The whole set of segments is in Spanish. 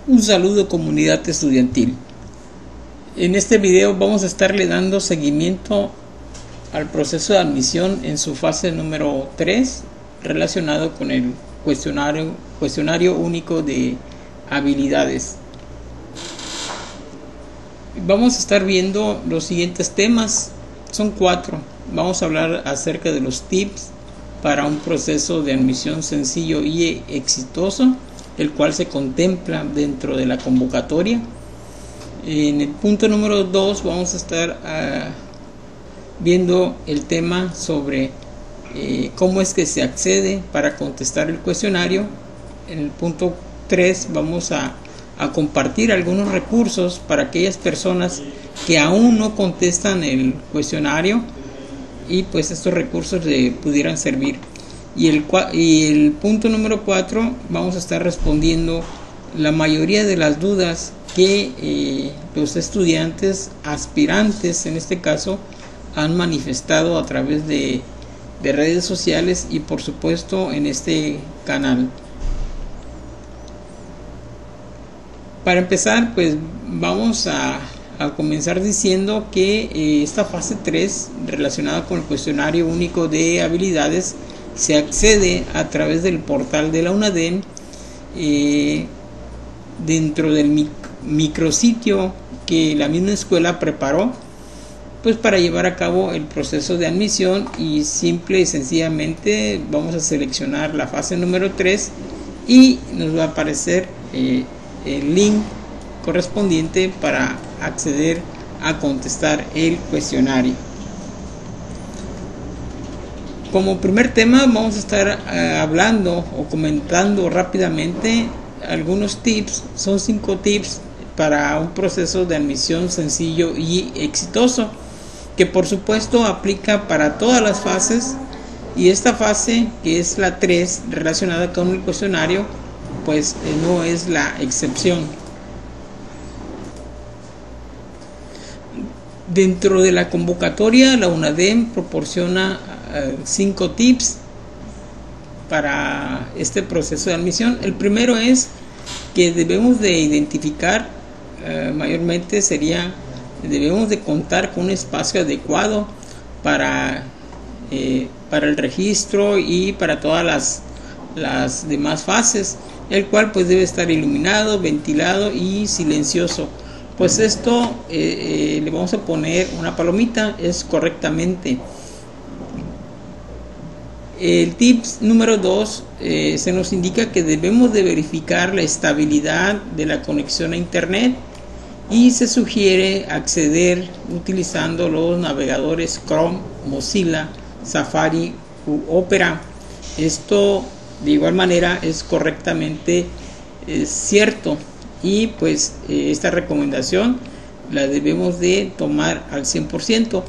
Un saludo, comunidad estudiantil. En este video vamos a estarle dando seguimiento al proceso de admisión en su fase número 3 relacionado con el cuestionario único de habilidades. Vamos a estar viendo los siguientes temas, son 4. Vamos a hablar acerca de los tips para un proceso de admisión sencillo y exitoso, el cual se contempla dentro de la convocatoria. En el punto número 2 vamos a estar viendo el tema sobre cómo es que se accede para contestar el cuestionario. En el punto 3 vamos a compartir algunos recursos para aquellas personas que aún no contestan el cuestionario y pues estos recursos le pudieran servir. Y el punto número 4 vamos a estar respondiendo la mayoría de las dudas que los estudiantes aspirantes en este caso han manifestado a través de redes sociales y por supuesto en este canal. Para empezar, pues vamos a comenzar diciendo que esta fase 3 relacionada con el cuestionario único de habilidades se accede a través del portal de la UNADEM dentro del micrositio que la misma escuela preparó pues para llevar a cabo el proceso de admisión, y simple y sencillamente vamos a seleccionar la fase número 3 y nos va a aparecer el link correspondiente para acceder a contestar el cuestionario. Como primer tema vamos a estar hablando o comentando rápidamente algunos tips. Son 5 tips para un proceso de admisión sencillo y exitoso, que por supuesto aplica para todas las fases, y esta fase, que es la 3 relacionada con el cuestionario, pues no es la excepción. Dentro de la convocatoria, la UNADEM proporciona 5 tips para este proceso de admisión. El primero es que debemos de identificar, mayormente debemos de contar con un espacio adecuado para el registro y para todas las demás fases, el cual pues debe estar iluminado, ventilado y silencioso. Pues esto le vamos a poner una palomita, es correctamente. El tip número 2 se nos indica que debemos de verificar la estabilidad de la conexión a internet, y se sugiere acceder utilizando los navegadores Chrome, Mozilla, Safari u Opera. Esto de igual manera es correctamente cierto, y pues esta recomendación la debemos de tomar al 100%.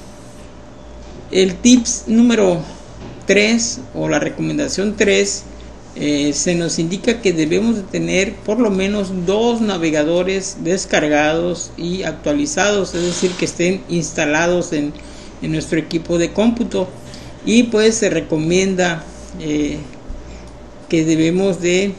El tips número 3 o la recomendación 3 se nos indica que debemos de tener por lo menos 2 navegadores descargados y actualizados, es decir, que estén instalados en nuestro equipo de cómputo, y pues se recomienda que debemos de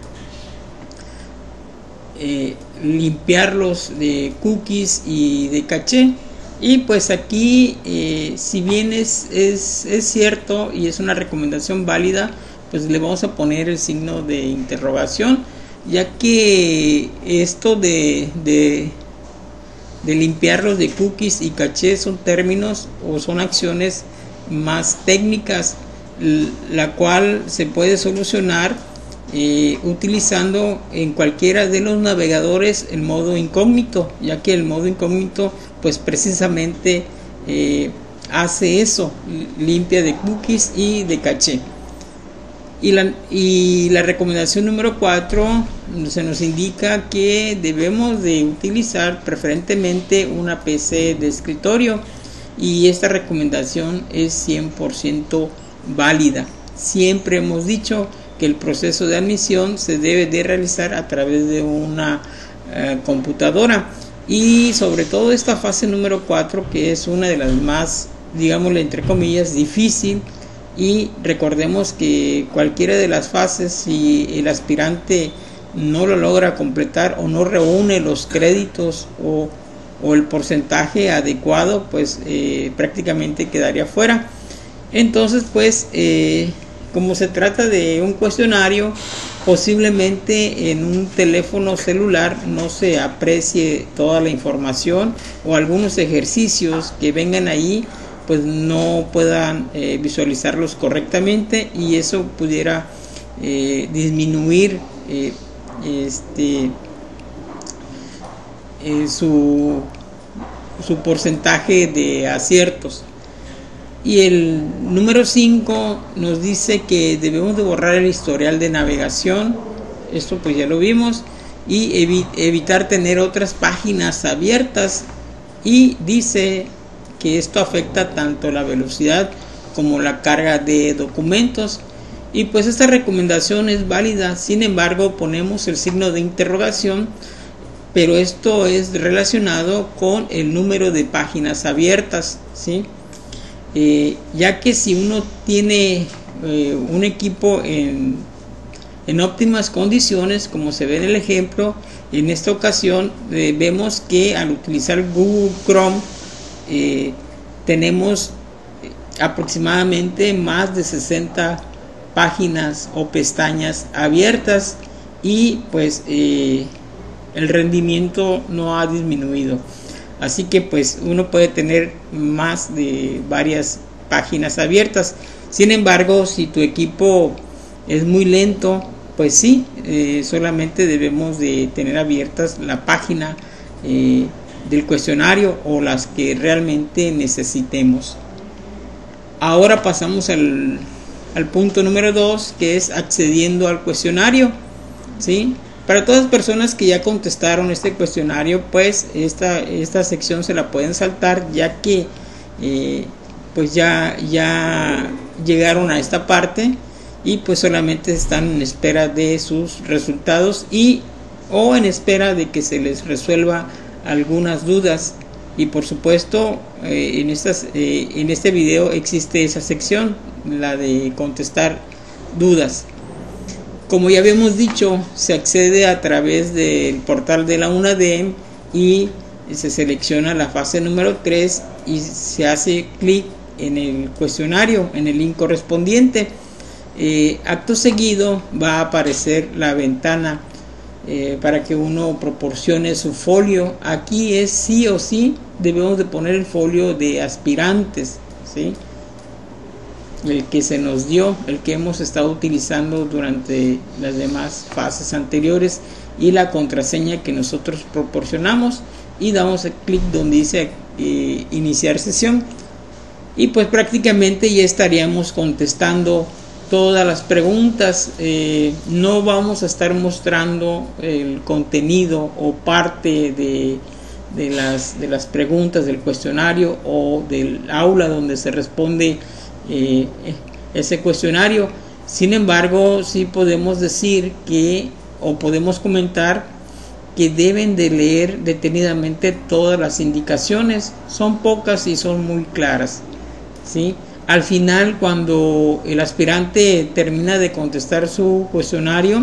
limpiarlos de cookies y de caché. Y pues aquí si bien es cierto y es una recomendación válida, pues le vamos a poner el signo de interrogación, ya que esto de limpiarlos de cookies y caché son términos o son acciones más técnicas, la cual se puede solucionar utilizando en cualquiera de los navegadores el modo incógnito, ya que el modo incógnito pues precisamente hace eso, limpia de cookies y de caché. Y la recomendación número 4 se nos indica que debemos de utilizar preferentemente una PC de escritorio, y esta recomendación es 100% válida. Siempre hemos dicho que el proceso de admisión se debe de realizar a través de una computadora, y sobre todo esta fase número 4, que es una de las más, digámosle entre comillas, difícil, y recordemos que cualquiera de las fases, si el aspirante no lo logra completar o no reúne los créditos o el porcentaje adecuado, pues prácticamente quedaría fuera. Entonces, pues como se trata de un cuestionario, posiblemente en un teléfono celular no se aprecie toda la información, o algunos ejercicios que vengan ahí pues no puedan visualizarlos correctamente, y eso pudiera disminuir su porcentaje de aciertos. Y el número 5 nos dice que debemos de borrar el historial de navegación. Esto pues ya lo vimos. Y evitar tener otras páginas abiertas. Y dice que esto afecta tanto la velocidad como la carga de documentos. Y pues esta recomendación es válida. Sin embargo, ponemos el signo de interrogación, pero esto es relacionado con el número de páginas abiertas, ¿sí? Ya que si uno tiene un equipo en óptimas condiciones, como se ve en el ejemplo, en esta ocasión vemos que al utilizar Google Chrome tenemos aproximadamente más de 60 páginas o pestañas abiertas, y pues el rendimiento no ha disminuido. Así que pues uno puede tener más de varias páginas abiertas. Sin embargo, si tu equipo es muy lento, pues sí, solamente debemos de tener abiertas la página del cuestionario o las que realmente necesitemos. Ahora pasamos al punto número 2, que es accediendo al cuestionario, ¿sí? Para todas las personas que ya contestaron este cuestionario, pues esta sección se la pueden saltar, ya que pues ya llegaron a esta parte y pues solamente están en espera de sus resultados o en espera de que se les resuelva algunas dudas. Y por supuesto en este video existe esa sección, la de contestar dudas. Como ya habíamos dicho, se accede a través del portal de la UNADEM y se selecciona la fase número 3 y se hace clic en el cuestionario, en el link correspondiente. Acto seguido va a aparecer la ventana para que uno proporcione su folio. Aquí es sí o sí debemos de poner el folio de aspirantes, ¿sí? El que se nos dio, el que hemos estado utilizando durante las demás fases anteriores, y la contraseña que nosotros proporcionamos, y damos el clic donde dice iniciar sesión, y pues prácticamente ya estaríamos contestando todas las preguntas. No vamos a estar mostrando el contenido o parte de las preguntas del cuestionario o del aula donde se responde ese cuestionario. Sin embargo, sí podemos decir o podemos comentar que deben de leer detenidamente todas las indicaciones. Son pocas y son muy claras, ¿sí? Al final, cuando el aspirante termina de contestar su cuestionario,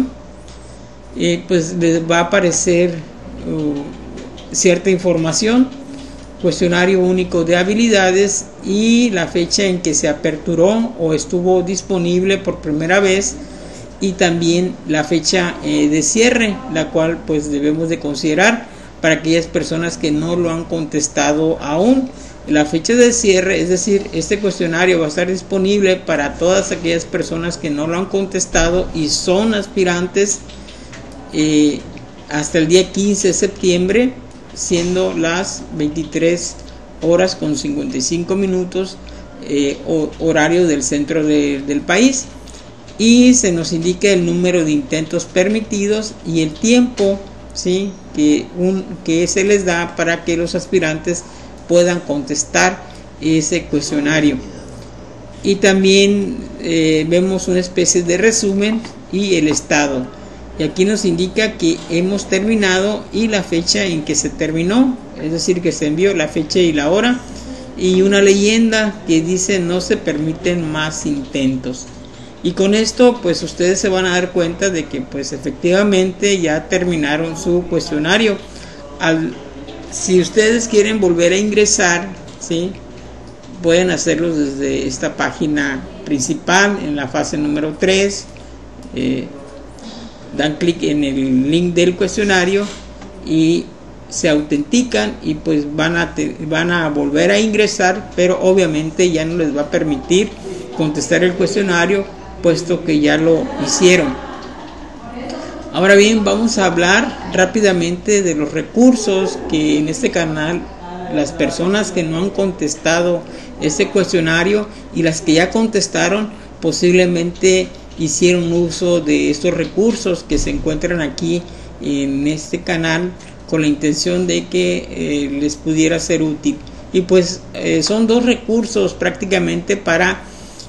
pues les va a aparecer cierta información: cuestionario único de habilidades y la fecha en que se aperturó o estuvo disponible por primera vez, y también la fecha de cierre, la cual pues debemos de considerar para aquellas personas que no lo han contestado aún. La fecha de cierre, es decir, este cuestionario va a estar disponible para todas aquellas personas que no lo han contestado y son aspirantes hasta el día 15 de septiembre, siendo las 23 horas con 55 minutos horario del centro del país, y se nos indica el número de intentos permitidos y el tiempo, ¿sí?, que se les da para que los aspirantes puedan contestar ese cuestionario. Y también vemos una especie de resumen y el estado, y aquí nos indica que hemos terminado y la fecha en que se terminó, es decir, que se envió, la fecha y la hora, y una leyenda que dice no se permiten más intentos. Y con esto pues ustedes se van a dar cuenta de que pues efectivamente ya terminaron su cuestionario. Si ustedes quieren volver a ingresar, ¿sí?, pueden hacerlo desde esta página principal en la fase número 3. Dan clic en el link del cuestionario y se autentican y pues van a volver a ingresar, pero obviamente ya no les va a permitir contestar el cuestionario puesto que ya lo hicieron. Ahora bien, vamos a hablar rápidamente de los recursos que en este canal las personas que no han contestado este cuestionario y las que ya contestaron posiblemente hicieron uso de estos recursos que se encuentran aquí en este canal con la intención de que les pudiera ser útil. Y pues son dos recursos prácticamente para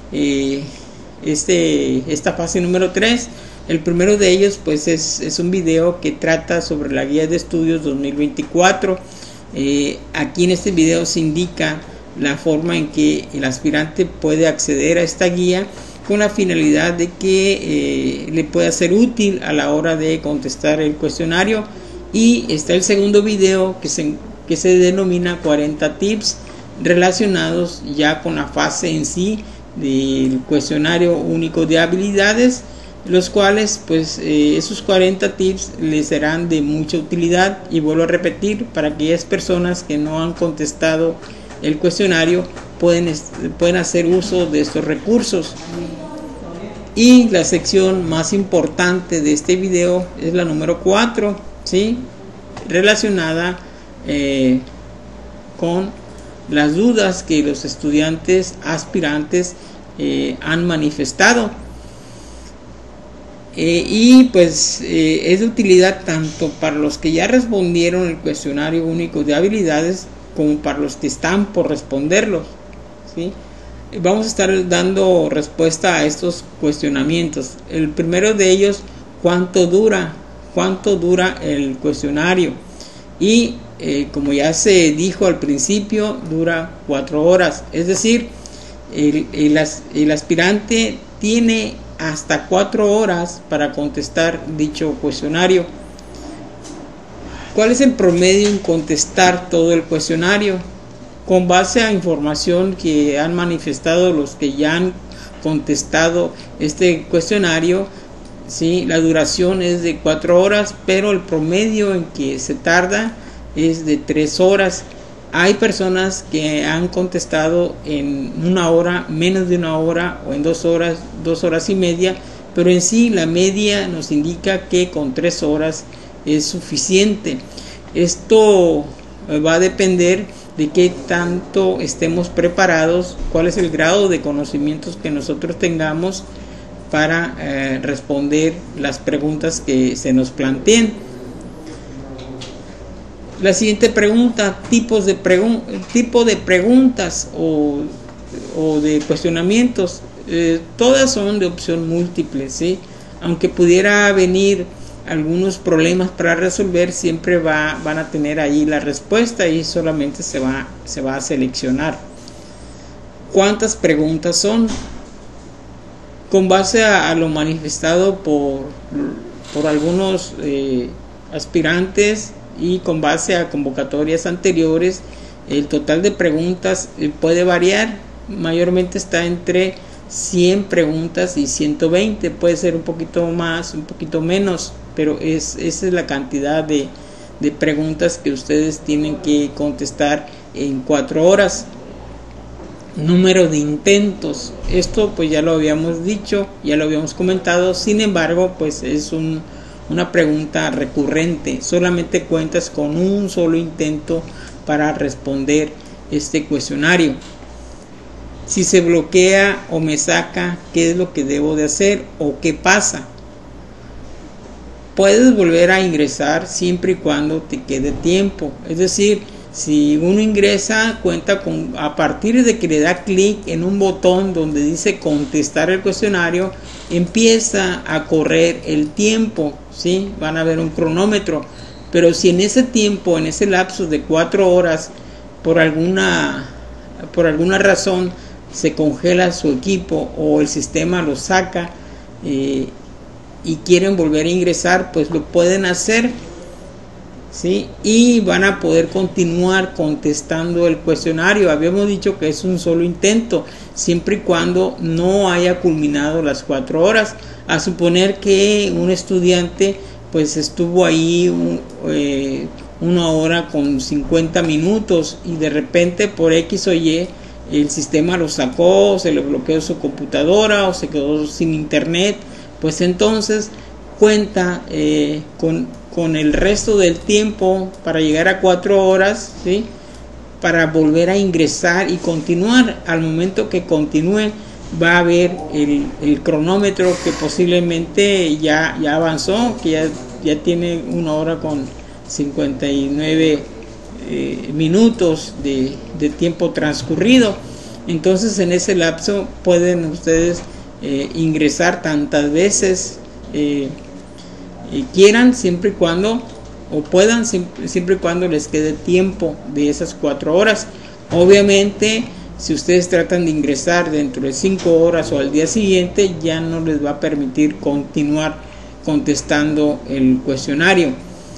esta fase número 3. El primero de ellos pues es un video que trata sobre la guía de estudios 2024. Aquí en este video se indica la forma en que el aspirante puede acceder a esta guía con la finalidad de que le pueda ser útil a la hora de contestar el cuestionario. Y está el segundo video que se denomina 40 tips relacionados ya con la fase en sí del cuestionario único de habilidades, los cuales pues esos 40 tips les serán de mucha utilidad. Y vuelvo a repetir, para aquellas personas que no han contestado el cuestionario pueden hacer uso de estos recursos. Y la sección más importante de este video es la número 4, ¿sí?, relacionada con las dudas que los estudiantes aspirantes han manifestado. Y pues es de utilidad tanto para los que ya respondieron el cuestionario único de habilidades como para los que están por responderlos, ¿sí? Vamos a estar dando respuesta a estos cuestionamientos. El primero de ellos, ¿cuánto dura el cuestionario? Y como ya se dijo al principio, dura 4 horas. Es decir, el aspirante tiene hasta 4 horas para contestar dicho cuestionario. ¿Cuál es el promedio en contestar todo el cuestionario? Con base a información que han manifestado los que ya han contestado este cuestionario, ¿sí?, la duración es de 4 horas, pero el promedio en que se tarda es de 3 horas. Hay personas que han contestado en 1 hora, menos de 1 hora, o en 2 horas, 2 horas y media, pero en sí la media nos indica que con 3 horas es suficiente. Esto va a depender de qué tanto estemos preparados, cuál es el grado de conocimientos que nosotros tengamos para responder las preguntas que se nos planteen. La siguiente pregunta, tipo de preguntas o de cuestionamientos, todas son de opción múltiple, ¿sí? Aunque pudiera venir algunos problemas para resolver, siempre van a tener ahí la respuesta y solamente se va a seleccionar. ¿Cuántas preguntas son? Con base a lo manifestado por algunos aspirantes y con base a convocatorias anteriores, el total de preguntas puede variar. Mayormente está entre 100 preguntas y 120, puede ser un poquito más, un poquito menos, pero esa es la cantidad de preguntas que ustedes tienen que contestar en 4 horas. Número de intentos, esto pues ya lo habíamos dicho, ya lo habíamos comentado. Sin embargo, pues es una pregunta recurrente. Solamente cuentas con un solo intento para responder este cuestionario. Si se bloquea o me saca, ¿qué es lo que debo de hacer o qué pasa? Puedes volver a ingresar siempre y cuando te quede tiempo. Es decir, si uno ingresa, cuenta con, a partir de que le da clic en un botón donde dice contestar el cuestionario, empieza a correr el tiempo, ¿sí? Van a ver un cronómetro. Pero si en ese tiempo, en ese lapso de 4 horas, por alguna razón se congela su equipo o el sistema lo saca y quieren volver a ingresar, pues lo pueden hacer, ¿sí? Y van a poder continuar contestando el cuestionario. Habíamos dicho que es un solo intento, siempre y cuando no haya culminado las 4 horas. A suponer que un estudiante pues estuvo ahí 1 hora con 50 minutos y de repente por X o Y el sistema lo sacó, se le bloqueó su computadora o se quedó sin internet, pues entonces cuenta con el resto del tiempo para llegar a 4 horas, ¿sí? Para volver a ingresar y continuar. Al momento que continúe va a ver el cronómetro que posiblemente ya avanzó, que ya tiene 1 hora con 59 minutos de tiempo transcurrido. Entonces en ese lapso pueden ustedes ingresar tantas veces quieran, siempre y cuando, o puedan, siempre y cuando les quede tiempo de esas 4 horas. Obviamente si ustedes tratan de ingresar dentro de 5 horas o al día siguiente, ya no les va a permitir continuar contestando el cuestionario.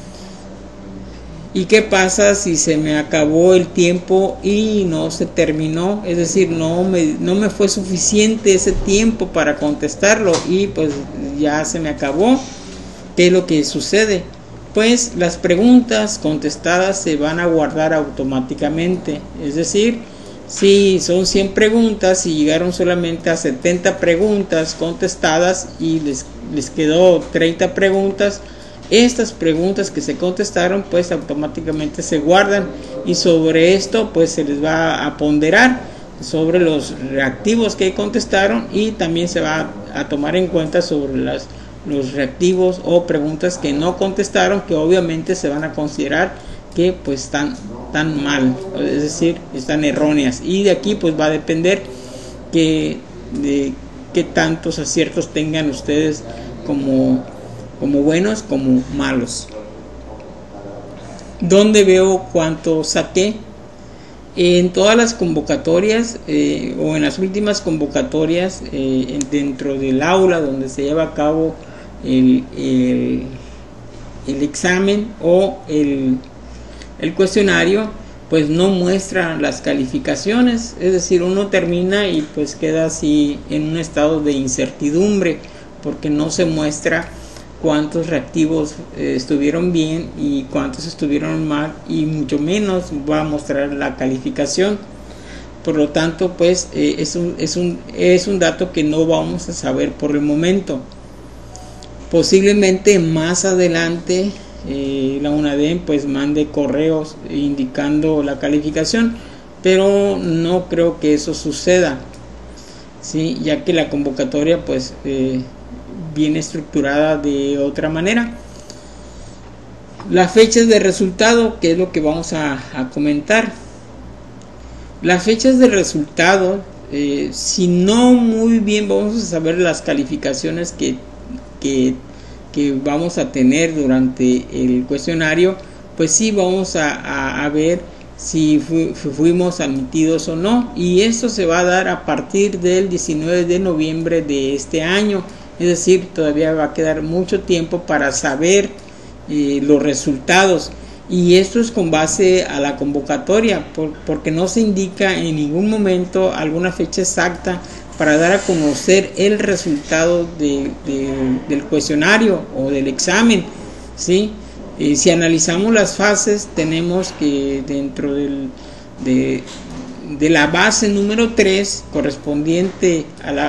¿Y qué pasa si se me acabó el tiempo y no se terminó? Es decir, no me fue suficiente ese tiempo para contestarlo y pues ya se me acabó. ¿Qué es lo que sucede? Pues las preguntas contestadas se van a guardar automáticamente. Es decir, si son 100 preguntas y llegaron solamente a 70 preguntas contestadas y les quedó 30 preguntas, estas preguntas que se contestaron pues automáticamente se guardan y sobre esto pues se les va a ponderar sobre los reactivos que contestaron y también se va a tomar en cuenta sobre los reactivos o preguntas que no contestaron, que obviamente se van a considerar que pues están mal, es decir, están erróneas, y de aquí pues va a depender de qué tantos aciertos tengan ustedes como buenos como malos. ¿Dónde veo cuánto saqué? En todas las convocatorias o en las últimas convocatorias dentro del aula donde se lleva a cabo el examen o el cuestionario, pues no muestra las calificaciones, es decir, uno termina y pues queda así en un estado de incertidumbre porque no se muestra cuántos reactivos estuvieron bien y cuántos estuvieron mal, y mucho menos va a mostrar la calificación. Por lo tanto pues es un dato que no vamos a saber por el momento. Posiblemente más adelante la UNADEM pues mande correos indicando la calificación, pero no creo que eso suceda, ¿sí? Ya que la convocatoria pues viene estructurada de otra manera. Las fechas de resultado, que es lo que vamos a comentar. Las fechas de resultado, si no muy bien vamos a saber las calificaciones que vamos a tener durante el cuestionario, pues sí vamos a ver si fuimos admitidos o no, y esto se va a dar a partir del 19 de noviembre de este año. Es decir, todavía va a quedar mucho tiempo para saber los resultados, y esto es con base a la convocatoria, porque no se indica en ningún momento alguna fecha exacta para dar a conocer el resultado del cuestionario o del examen, ¿sí? Si analizamos las fases, tenemos que dentro de la base número 3 correspondiente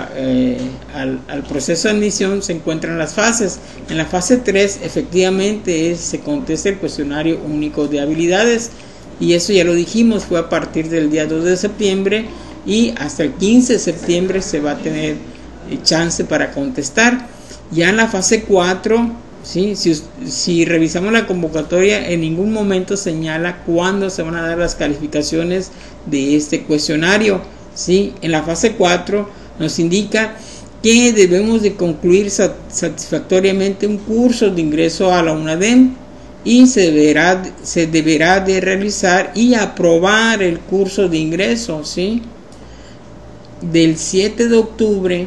al proceso de admisión se encuentran las fases. En la fase 3 efectivamente se contesta el cuestionario único de habilidades, y eso ya lo dijimos, fue a partir del día 2 de septiembre y hasta el 15 de septiembre se va a tener chance para contestar. Ya en la fase 4, ¿sí? Si revisamos la convocatoria, en ningún momento señala cuándo se van a dar las calificaciones de este cuestionario, ¿sí? En la fase 4 nos indica que debemos de concluir satisfactoriamente un curso de ingreso a la UNADEM y se deberá de realizar y aprobar el curso de ingreso, ¿sí? del 7 de octubre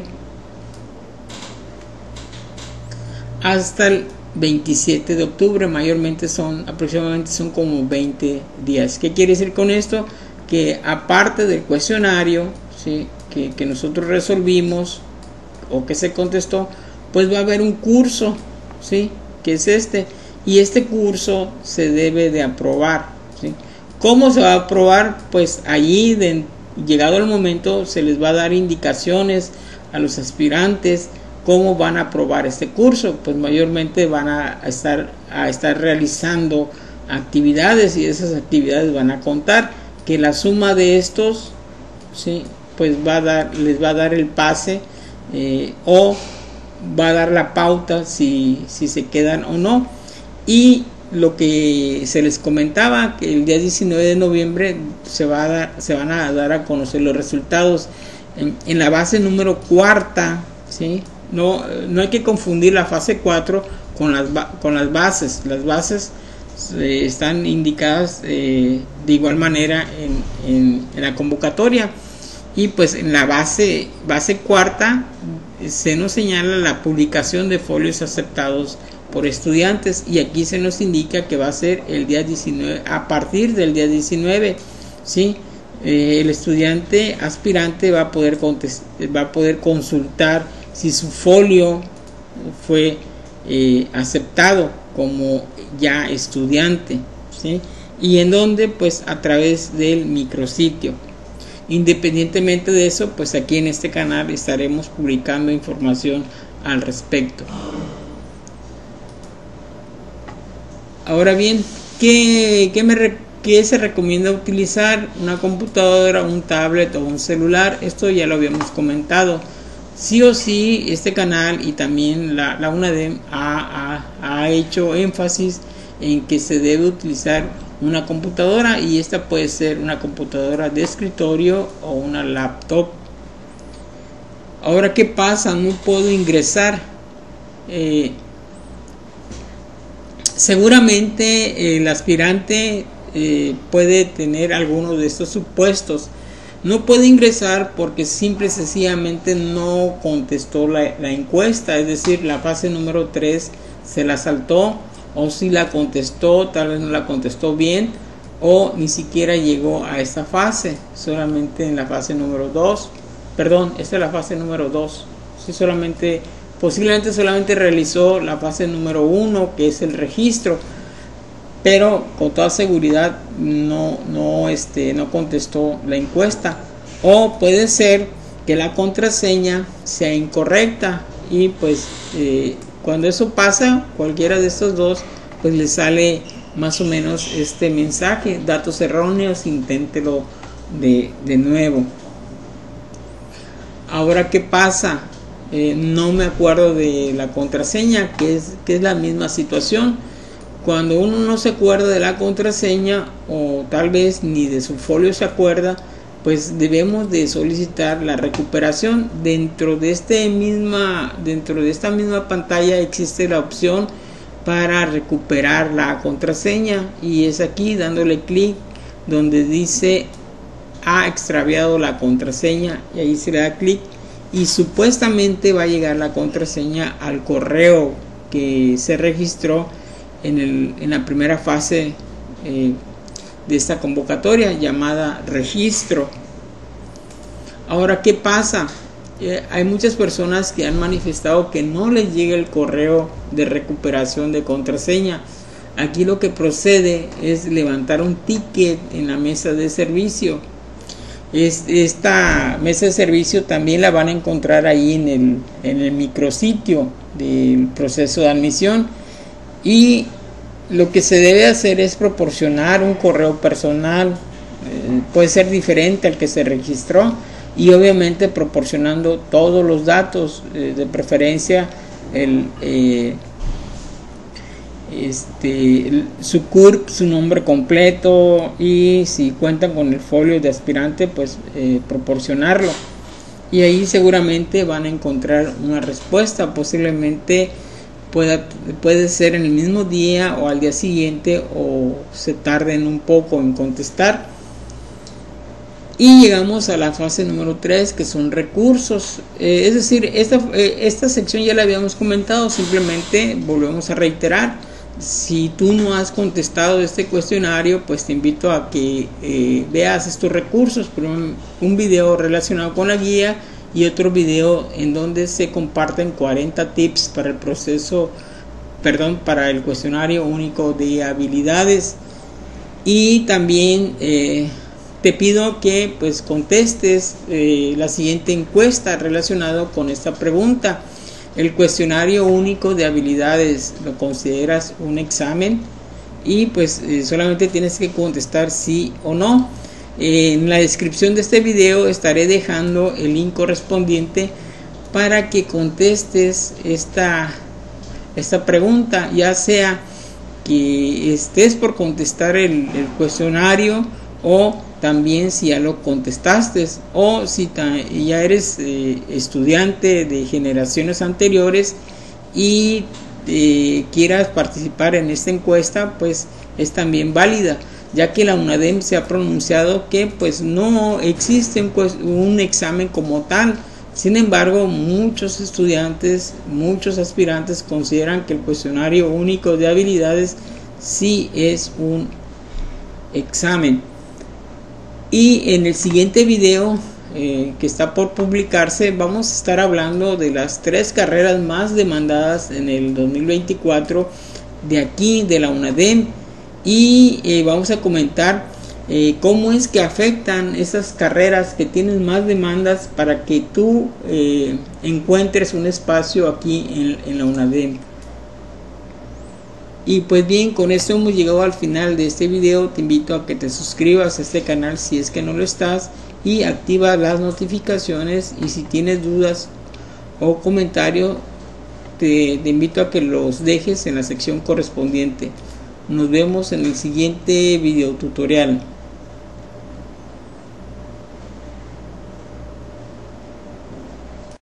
hasta el 27 de octubre. Mayormente aproximadamente son como 20 días. ¿Qué quiere decir con esto? Que aparte del cuestionario, ¿sí?, que nosotros resolvimos o que se contestó, pues va a haber un curso, ¿sí?, que es y este curso se debe de aprobar, ¿sí? ¿Cómo se va a aprobar? Pues allí, llegado el momento, se les va a dar indicaciones a los aspirantes cómo van a aprobar este curso. Pues mayormente van a estar realizando actividades, y esas actividades van a contar, que la suma de estos, ¿sí?, pues les va a dar el pase, o va a dar la pauta si se quedan o no. Y lo que se les comentaba, que el día 19 de noviembre se van a dar a conocer los resultados en la base número cuarta, ¿sí? No hay que confundir la fase 4 con las bases. Las bases están indicadas de igual manera en la convocatoria, y pues en la base cuarta se nos señala la publicación de folios aceptados por estudiantes, y aquí se nos indica que va a ser el día 19, a partir del día 19, ¿sí? El estudiante aspirante va a poder consultar si su folio fue aceptado como ya estudiante, ¿sí? Y en donde, pues a través del micrositio. Independientemente de eso, pues aquí en este canal estaremos publicando información al respecto. Ahora bien, ¿qué se recomienda utilizar? Una computadora, un tablet o un celular. Esto ya lo habíamos comentado. Sí o sí, este canal y también la UNADEM ha hecho énfasis en que se debe utilizar una computadora, y esta puede ser una computadora de escritorio o una laptop. Ahora, ¿qué pasa? No puedo ingresar. Seguramente el aspirante puede tener algunos de estos supuestos. No puede ingresar porque simple y sencillamente no contestó la encuesta, es decir, la fase número 3 se la saltó, o si la contestó, tal vez no la contestó bien, o ni siquiera llegó a esta fase, solamente en la fase número 2. Perdón, esta es la fase número 2. Sí, posiblemente solamente realizó la fase número 1, que es el registro, pero con toda seguridad no contestó la encuesta. O puede ser que la contraseña sea incorrecta, y pues cuando eso pasa, cualquiera de estos dos, pues le sale más o menos este mensaje: datos erróneos, inténtelo de nuevo. Ahora, ¿qué pasa? No me acuerdo de la contraseña, que es la misma situación. Cuando uno no se acuerda de la contraseña, o tal vez ni de su folio se acuerda, pues debemos de solicitar la recuperación. Dentro de esta misma pantalla existe la opción para recuperar la contraseña, y es aquí dándole clic donde dice ha extraviado la contraseña, y ahí se le da clic y supuestamente va a llegar la contraseña al correo que se registró en la primera fase de esta convocatoria, llamada registro. Ahora, ¿qué pasa? Hay muchas personas que han manifestado que no les llega el correo de recuperación de contraseña. Aquí lo que procede es levantar un ticket en la mesa de servicio. Esta mesa de servicio también la van a encontrar ahí en el micrositio del proceso de admisión, y lo que se debe hacer es proporcionar un correo personal, puede ser diferente al que se registró, y obviamente proporcionando todos los datos, de preferencia su CURP, su nombre completo, y si cuentan con el folio de aspirante, pues proporcionarlo, y ahí seguramente van a encontrar una respuesta. Posiblemente puede ser en el mismo día o al día siguiente, o se tarden un poco en contestar. Y llegamos a la fase número 3, que son recursos. Es decir, esta sección ya la habíamos comentado, simplemente volvemos a reiterar. Si tú no has contestado este cuestionario, pues te invito a que veas estos recursos, por un video relacionado con la guía y otro video en donde se comparten 40 tips para el para el cuestionario único de habilidades. Y también te pido que pues contestes la siguiente encuesta relacionada con esta pregunta. ¿El cuestionario único de habilidades lo consideras un examen? Y pues solamente tienes que contestar sí o no. En la descripción de este video estaré dejando el link correspondiente para que contestes esta pregunta, ya sea que estés por contestar el cuestionario, o también si ya lo contestaste, o si ya eres estudiante de generaciones anteriores y quieras participar en esta encuesta, pues es también válida, ya que la UNADEM se ha pronunciado que pues no existe un examen como tal. Sin embargo, muchos estudiantes, muchos aspirantes consideran que el cuestionario único de habilidades sí es un examen. Y en el siguiente video que está por publicarse, vamos a estar hablando de las 3 carreras más demandadas en el 2024 de aquí, de la UNADEM, y vamos a comentar cómo es que afectan esas carreras que tienen más demandas para que tú encuentres un espacio aquí en la UNADEM. Y pues bien, con esto hemos llegado al final de este video. Te invito a que te suscribas a este canal si es que no lo estás, y activa las notificaciones. Y si tienes dudas o comentarios, te invito a que los dejes en la sección correspondiente. Nos vemos en el siguiente video tutorial.